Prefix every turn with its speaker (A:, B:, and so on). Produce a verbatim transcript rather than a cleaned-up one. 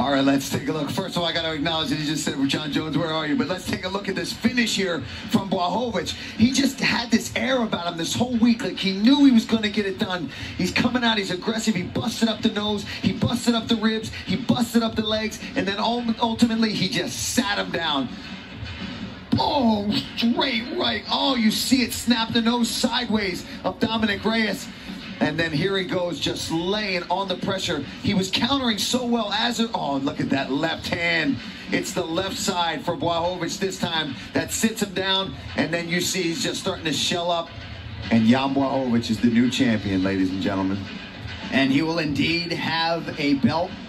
A: All right, let's take a look. First of all, I got to acknowledge that he just said, John Jones, where are you? But let's take a look at this finish here from Blachowicz. He just had this air about him this whole week, like he knew he was going to get it done. He's coming out, he's aggressive, he busted up the nose, he busted up the ribs, he busted up the legs, and then ultimately he just sat him down. Oh, straight right. Oh, you see it snap the nose sideways of Dominick Reyes. And then here he goes, just laying on the pressure. He was countering so well as it. Oh, look at that left hand. It's the left side for Blachowicz this time that sits him down. And then you see he's just starting to shell up. And Jan Blachowicz is the new champion, ladies and gentlemen.
B: And he will indeed have a belt